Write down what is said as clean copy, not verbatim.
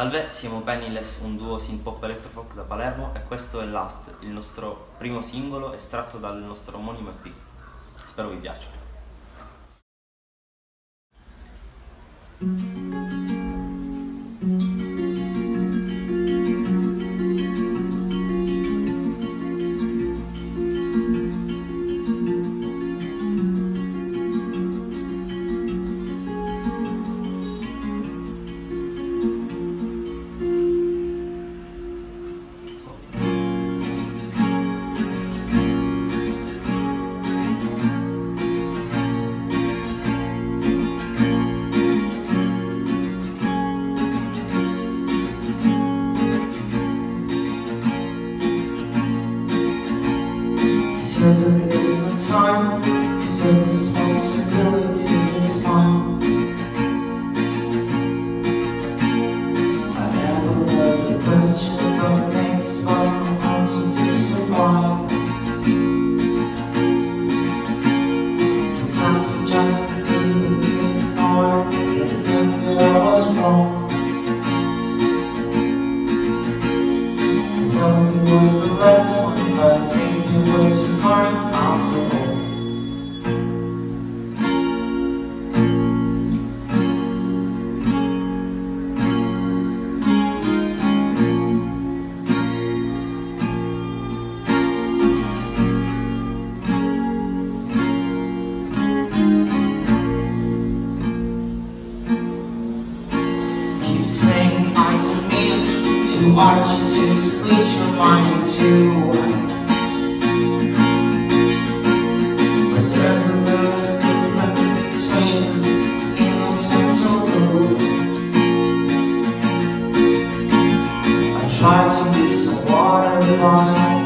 Salve, siamo Penniless, un duo synth-pop electro-folk da Palermo e questo è Last, il nostro primo singolo estratto dal nostro omonimo EP. Spero vi piaccia. There isn't time to take responsibilities, it's fine. I never learned the question of next, but I wanted to survive. Sometimes I just completely ignore it, admit that I was wrong. I thought it was the last one, but maybe it was just mine after all. Keep saying I don't mean to arch you to split your mind in two. But there's a little difference between innocent and rude. I try to be so watered on